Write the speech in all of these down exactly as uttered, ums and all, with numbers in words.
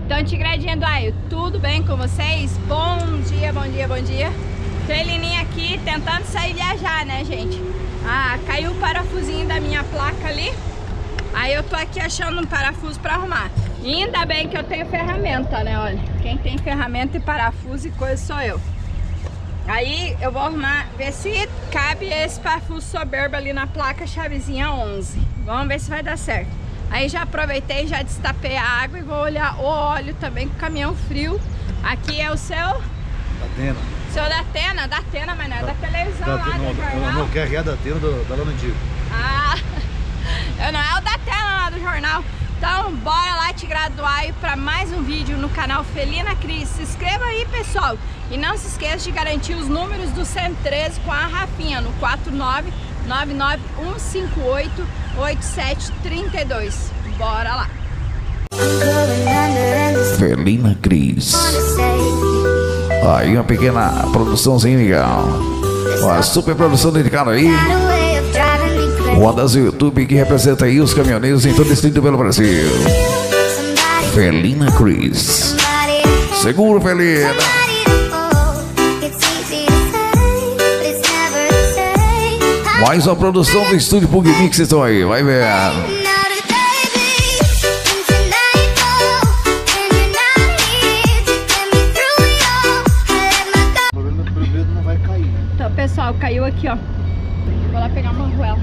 Então, Tigradinha do Aio, tudo bem com vocês? Bom dia, bom dia, bom dia. Felininha aqui tentando sair viajar, né, gente? Ah, caiu o parafusinho da minha placa ali. Aí eu tô aqui achando um parafuso pra arrumar. E ainda bem que eu tenho ferramenta, né, olha. Quem tem ferramenta e parafuso e coisa sou eu. Aí eu vou arrumar, ver se cabe esse parafuso soberbo ali na placa chavezinha onze. Vamos ver se vai dar certo. Aí já aproveitei, já destapei a água e vou olhar o óleo também com o caminhão frio. Aqui é o seu... Datena. Seu Datena? Datena, mas não é da, da televisão da, lá não, do jornal. Não, quer é da Datena do, da Lana Antigo. Ah, eu não é o Datena lá do jornal. Então bora lá, Tigrado do Aio, para mais um vídeo no canal Felina Cris. Se inscreva aí, pessoal. E não se esqueça de garantir os números do cento e treze com a Rafinha no quatro nove nove nove um cinco oito oito sete três dois. Bora lá. Felina Cris. Aí uma pequena produçãozinha legal. Uma super produção dedicada aí. Uma das YouTube que representa aí os caminhoneiros em todo o distrito pelo Brasil. Felina Cris. Seguro, Felina. Mais uma produção do estúdio Pug Mix, estão aí, vai ver. Não vai cair, né? Então, pessoal, caiu aqui, ó. Vou lá pegar uma arruela.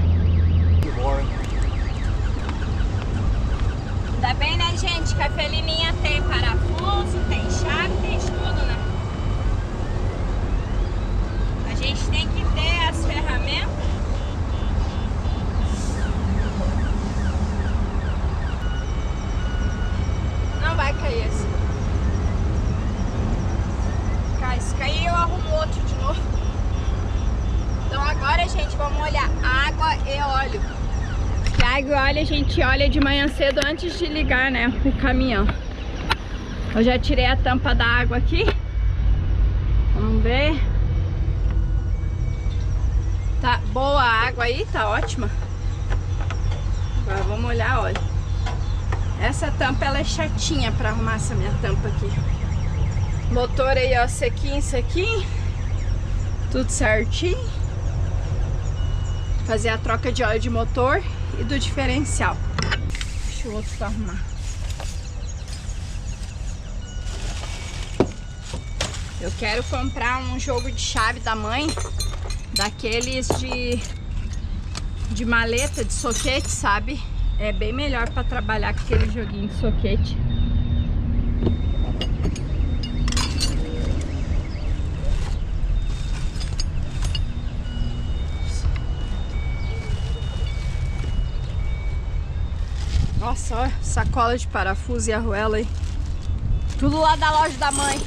Ainda bem, né, gente, que a Felininha tem parafuso, tem chave, tem tudo, né? A gente tem que ter as ferramentas. Não vai cair esse. Cai, se cair eu arrumo outro de novo. Então agora, gente, vamos olhar água e óleo. Que água e óleo a gente olha de manhã cedo antes de ligar, né, o caminhão. Eu já tirei a tampa da água aqui. Vamos ver. Tá boa a água aí, tá ótima. Agora vamos olhar, olha. Essa tampa, ela é chatinha pra arrumar essa minha tampa aqui. Motor aí, ó, sequinho, sequinho. Tudo certinho. Fazer a troca de óleo de motor e do diferencial. Deixa o outro pra arrumar. Eu quero comprar um jogo de chave da mãe, daqueles de, de maleta, de soquete, sabe? É bem melhor para trabalhar com aquele joguinho de soquete. Nossa, olha, sacola de parafuso e arruela aí. Tudo lá da loja da mãe.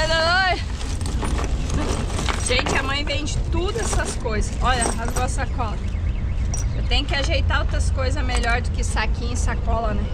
Gente, a mãe vende tudo essas coisas. Olha, rasgou a sacola. Eu tenho que ajeitar outras coisas melhor do que saquinho e sacola, né?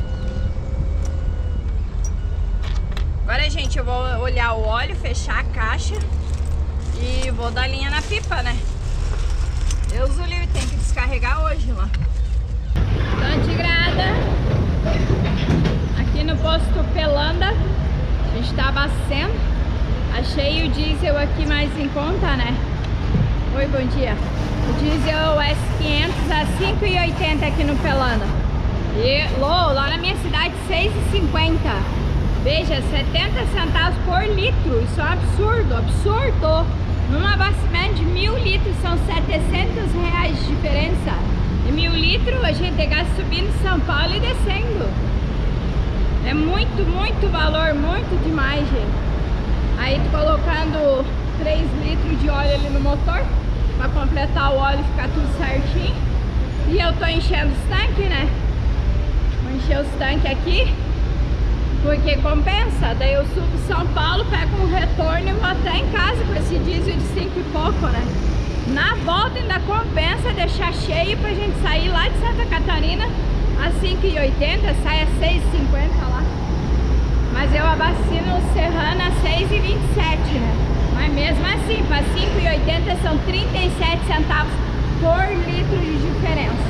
Agora, gente, eu vou olhar o óleo, fechar a caixa e vou dar linha na pipa, né? Deus o livre, tem que descarregar hoje lá. Então, Tigrada, aqui no posto Pelanda, a gente tá abastecendo. Achei o diesel aqui mais em conta, né? Oi, bom dia. O diesel S quinhentos a cinco e oitenta aqui no Pelanda. E Lô, lá na minha cidade, seis e cinquenta. Veja, setenta centavos por litro. Isso é um absurdo, absurdo. Num abastecimento de mil litros são setecentos reais de diferença. E mil litros a gente gasta subindo São Paulo e descendo. É muito, muito valor, muito demais, gente. Aí tô colocando três litros de óleo ali no motor pra completar o óleo e ficar tudo certinho. E eu tô enchendo os tanques, né? Vou encher os tanques aqui porque compensa. Daí eu subo São Paulo, pego um retorno e vou até em casa com esse diesel de cinco e pouco, né? Na volta ainda compensa deixar cheio pra gente sair lá de Santa Catarina a cinco e oitenta, sai a seis e cinquenta lá. Mas eu abastino o Serrana a seis e vinte e sete, né? Mas mesmo assim, para cinco e oitenta são trinta e sete centavos por litro de diferença.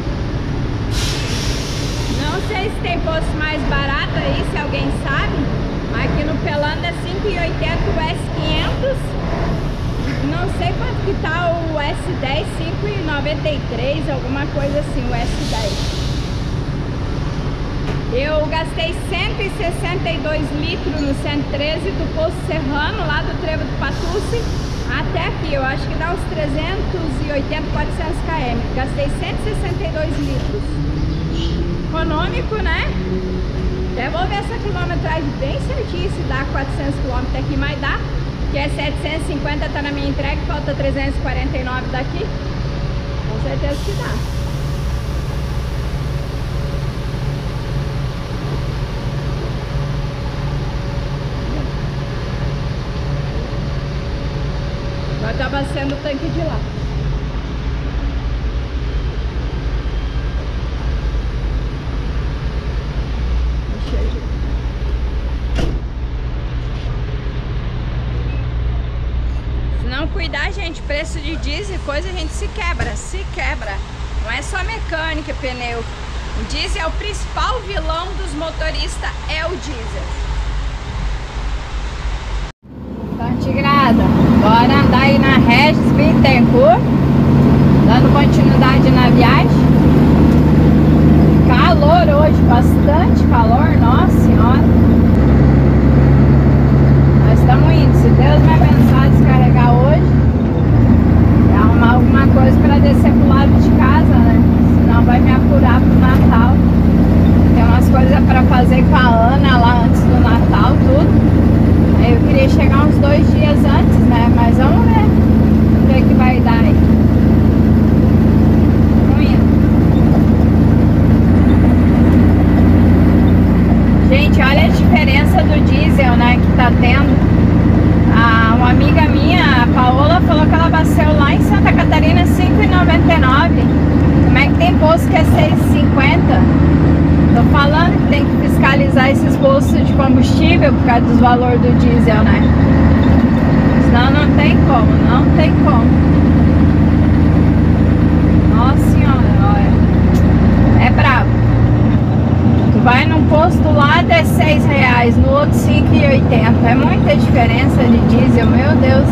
Não sei se tem posto mais barato aí, se alguém sabe. oitenta o S quinhentos. Não sei quanto que tá o S dez, cinco e noventa e três, alguma coisa assim, o S dez. Eu gastei cento e sessenta e dois litros no cento e treze do Poço Serrano, lá do Trevo do Patuci, até aqui. Eu acho que dá uns trezentos e oitenta, quatrocentos quilômetros. Gastei cento e sessenta e dois litros. Econômico, né? Até vou ver essa quilometragem bem certinha, se dá quatrocentos quilômetros aqui, mas dá. Que é setecentos e cinquenta, tá na minha entrega, falta trezentos e quarenta e nove daqui. Com certeza que dá. Agora tá abastecendo o tanque de lá. Não cuidar, gente, preço de diesel e coisa, a gente se quebra, se quebra. Não é só mecânica, pneu. O diesel é o principal vilão dos motoristas, é o diesel. Tigrada, bora andar aí na Regis Bittencourt, dando continuidade na viagem. Calor hoje, bastante calor, nossa senhora. Nós estamos indo, se Deus me abençoar, descarregar hoje e arrumar alguma coisa para descer pro lado de casa, né? Senão vai me apurar pro Natal. Tem umas coisas para fazer com a Ana lá antes do Natal, tudo. Eu queria chegar uns dois dias antes, né? Mas vamos ver o que, que vai dar aí. Vamos indo. Gente, olha a diferença do diesel, né? Que tá tendo. Ah, uma amiga minha, a Paola, falou que ela abasteceu lá em Santa Catarina cinco reais e noventa e nove. Como é que tem posto que é seis reais e cinquenta? Tô falando que tem que fiscalizar esses postos de combustível por causa dos valores do diesel, né? Senão não tem como, não tem como. Nossa senhora, olha. É brabo. Tu vai num posto lá de seis reais, no outro cinco reais e oitenta. É muita diferença de diesel, meu Deus.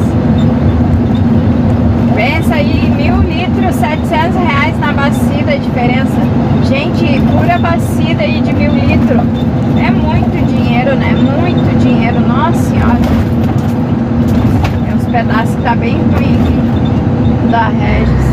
Pensa aí, mil litros, setecentos reais na bacida a diferença. Gente, pura bacida aí de mil litros. É muito dinheiro, né? Muito dinheiro, nossa senhora. Tem uns pedaços que tá bem ruim aqui da Regis.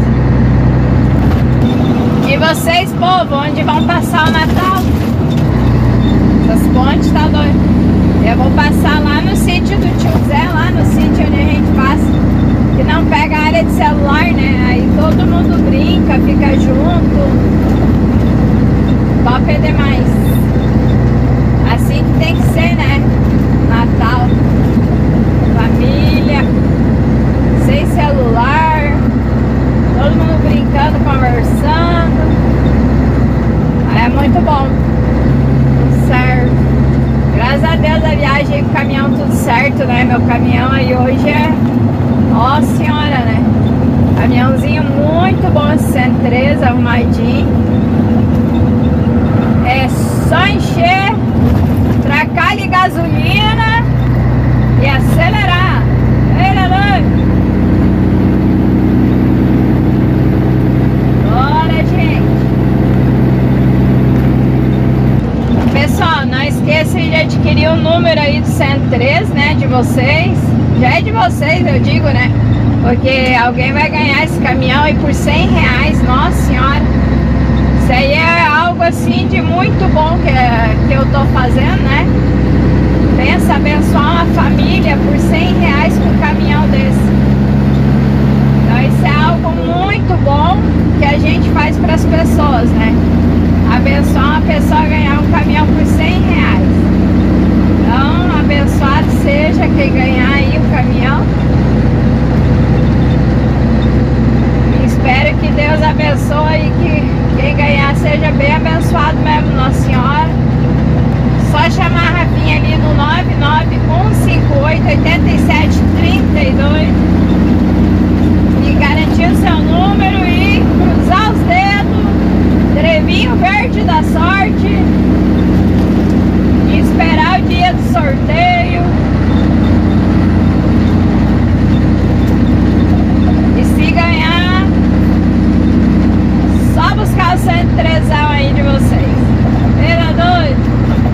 E vocês, povo, onde vão passar o Natal? Essas pontes tá doido. Eu vou passar lá no sítio do tio Zé, lá no sítio onde a gente passa. Que não pega a área de celular, né? Aí todo mundo brinca, fica junto. Top é demais. Assim que tem que ser, né? Natal. Família. Sem celular. Todo mundo brincando, conversando. É muito bom. Tudo certo. Graças a Deus a viagem com o caminhão tudo certo, né? Meu caminhão aí hoje é... Nossa senhora, né? Caminhãozinho muito bom, cento e treze, arrumadinho. É só encher, tracar de gasolina e acelerar. Bora, gente. Pessoal, não esqueçam de adquirir o número aí do cento e treze, né? De vocês. Já é de vocês, eu digo, né? Porque alguém vai ganhar esse caminhão aí por cem reais, nossa senhora. Isso aí é algo assim de muito bom que, que eu tô fazendo, né? Pensa abençoar uma família por cem reais com um caminhão desse. Então isso é algo muito bom que a gente faz para as pessoas, né? Abençoar uma pessoa a ganhar um caminhão por cem reais.